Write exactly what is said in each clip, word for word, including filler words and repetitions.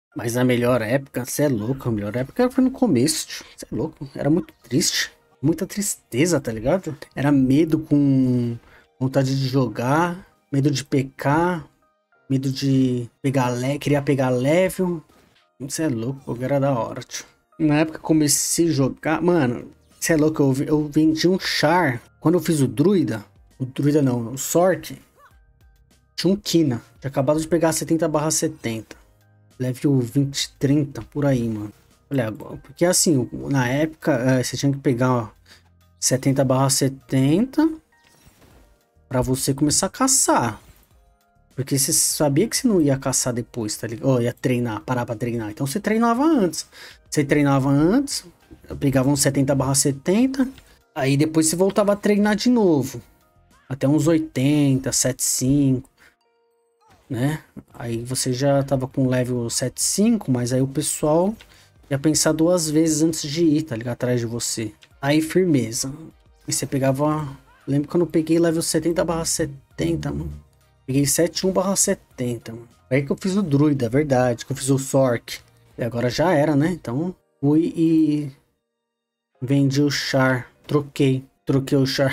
Mas a melhor época, você é louco, a melhor época foi no começo, você é louco, era muito triste, muita tristeza, tá ligado? Era medo com vontade de jogar, medo de pecar, medo de pegar le... queria pegar level, você é louco, o jogo era da hora, tio. Na época que eu comecei a jogar, mano, você é louco, eu, eu vendi um char, quando eu fiz o druida, o druida não, o sorte, tinha um Kina, tinha acabado de pegar setenta barra setenta. Level vinte, trinta, por aí, mano. Olha, porque assim, na época, é, você tinha que pegar ó, setenta barra setenta pra você começar a caçar. Porque você sabia que você não ia caçar depois, tá ligado? Ou ia treinar, parar pra treinar. Então você treinava antes. Você treinava antes, pegava uns setenta barra setenta, aí depois você voltava a treinar de novo. Até uns oitenta, setenta e cinco. Né? Aí você já tava com level setenta e cinco, mas aí o pessoal ia pensar duas vezes antes de ir, tá ligado? Atrás de você. Aí firmeza. E você pegava... Lembro quando eu peguei level setenta barra setenta, mano. Peguei setenta e um barra setenta, mano. Aí que eu fiz o druida, é verdade. Que eu fiz o Sork. E agora já era, né? Então fui e... vendi o char. Troquei. Troquei o char.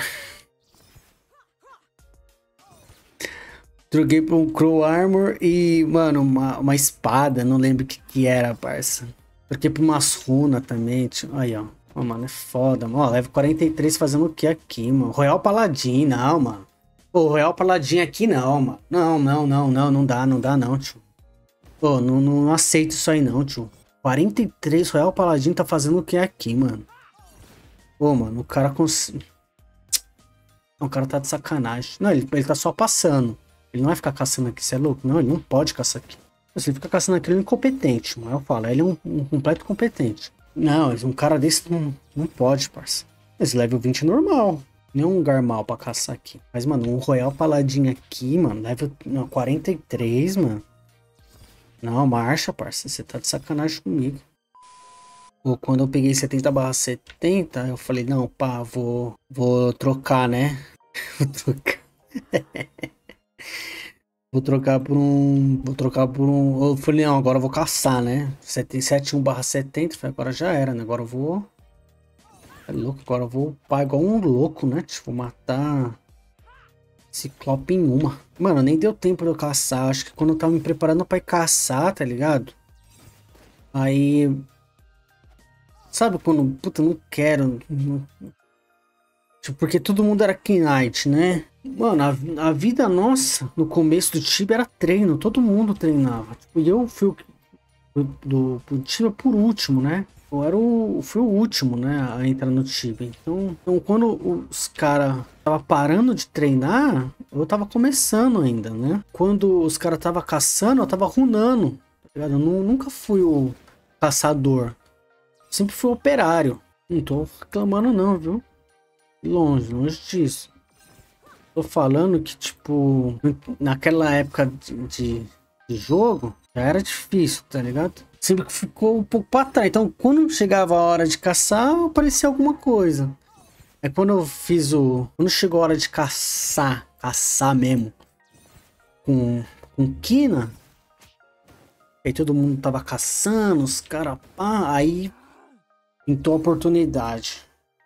Troquei por um Crow Armor e, mano, uma, uma espada, não lembro o que que era, parça. Troquei por umas runas também, tio. Aí, ó. Ó, mano, é foda, mano. Ó, level quarenta e três fazendo o que aqui, mano? Royal Paladin, não, mano. Pô, Royal Paladin aqui não, mano. Não, não, não, não, não dá, não dá não, tio. Pô, não, não, não aceito isso aí não, tio. quarenta e três Royal Paladin tá fazendo o que aqui, mano? Pô, mano, o cara cons... O cara tá de sacanagem. Não, ele, ele tá só passando. Ele não vai ficar caçando aqui, você é louco? Não, ele não pode caçar aqui. Se ele fica caçando aqui, ele é incompetente, mano. Eu falo, ele é um, um completo competente. Não, um cara desse não, não pode, parça. Esse level vinte é normal. Não é um lugar mal pra caçar aqui. Mas, mano, um Royal Paladin aqui, mano, level não, quarenta e três, mano. Não, marcha, parça. Você tá de sacanagem comigo. Pô, quando eu peguei setenta barra setenta, eu falei, não, pá, vou, vou trocar, né? Vou trocar. Vou trocar por um. Vou trocar por um. Eu falei, não, agora eu vou caçar, né? setenta e um barra setenta. Falei, agora já era, né? Agora eu vou. É louco, agora eu vou upar igual um louco, né? Tipo, matar. Ciclope em uma. Mano, nem deu tempo de eu caçar. Acho que quando eu tava me preparando pra ir caçar, tá ligado? Aí. Sabe quando. Puta, não quero. Não... Tipo, porque todo mundo era Knight, né? Mano, a, a vida nossa, no começo do Tibia era treino, todo mundo treinava. Tipo, e eu fui o, do, do Tibia por último, né? Eu era o, fui o último, né, a entrar no Tibia. Então, então quando os caras tava parando de treinar, eu tava começando ainda, né? Quando os caras tava caçando, eu tava runando, tá ligado? Eu nu- nunca fui o caçador. Sempre fui operário. Não tô reclamando não, viu? Longe, longe disso. Tô falando que, tipo, naquela época de, de, de jogo, já era difícil, tá ligado? Sempre que ficou um pouco pra trás. Então, quando chegava a hora de caçar, aparecia alguma coisa. Aí quando eu fiz o... Quando chegou a hora de caçar, caçar mesmo, com, com quina, aí todo mundo tava caçando, os caras, pá, aí pintou a oportunidade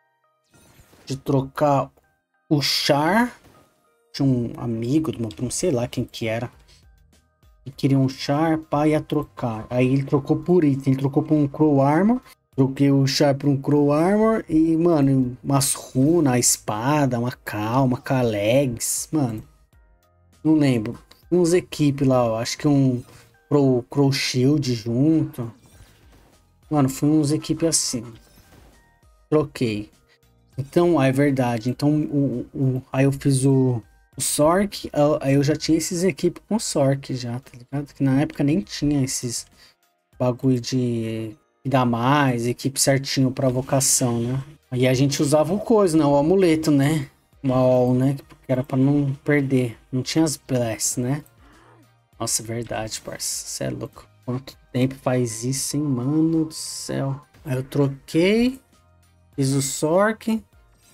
de trocar o char. Tinha um amigo do meu primo, sei lá quem que era, que queria um char, pá, ia trocar. Aí ele trocou por item, ele trocou por um Crow Armor. Troquei o char por um Crow Armor e, mano, umas runas, a espada, uma calma, Kalegs, mano. Não lembro. Uns equipes lá, ó, acho que um Crow, Crow Shield junto. Mano, foi uns equipes assim. Troquei. Então, ah, é verdade. Então, o, o, aí eu fiz o, o Sork. Aí eu já tinha esses equipes com Sork já, tá ligado? Que na época nem tinha esses bagulho de dar mais, equipe certinho pra vocação, né? Aí a gente usava o coisa, né? O amuleto, né? O AOL, né? Que era pra não perder. Não tinha as bless, né? Nossa, é verdade, parça. Você é louco. Quanto tempo faz isso, hein? Mano do céu. Aí eu troquei. Fiz o Sork.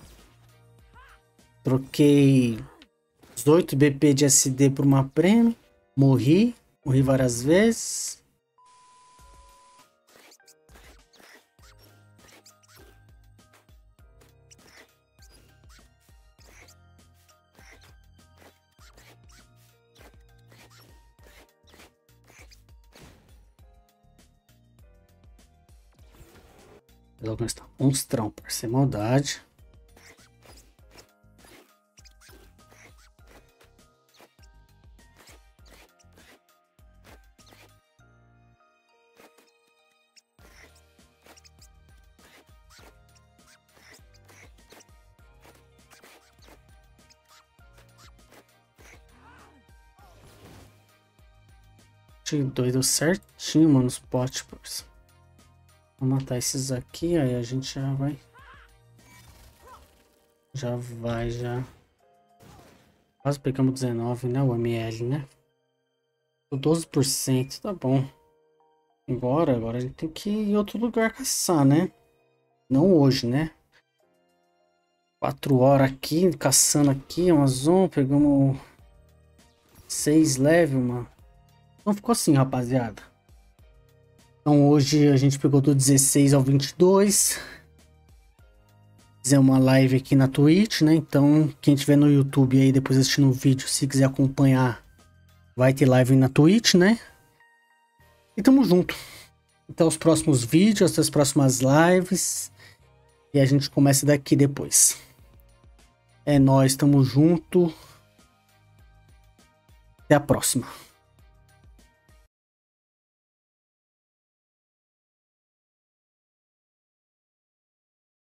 Troquei dezoito B P de S D por uma prêmio. Morri. Morri várias vezes. Logo está. Monstrão, parceiro. Maldade. Doido certinho, mano, os potes, parceiro. Vou matar esses aqui, aí a gente já vai. Já vai, já. Quase pegamos dezenove, né? O M L, né? doze por cento, tá bom. Agora, agora a gente tem que ir em outro lugar caçar, né? Não hoje, né? Quatro horas aqui, caçando aqui, Amazon. Pegamos seis level, mano. Então ficou assim, rapaziada. Então hoje a gente pegou do dezesseis ao vinte e dois. Fizer uma live aqui na Twitch, né? Então quem tiver no YouTube aí depois assistindo o vídeo, se quiser acompanhar, vai ter live na Twitch, né? E tamo junto. Até os próximos vídeos, até as próximas lives. E a gente começa daqui depois. É nóis, tamo junto. Até a próxima.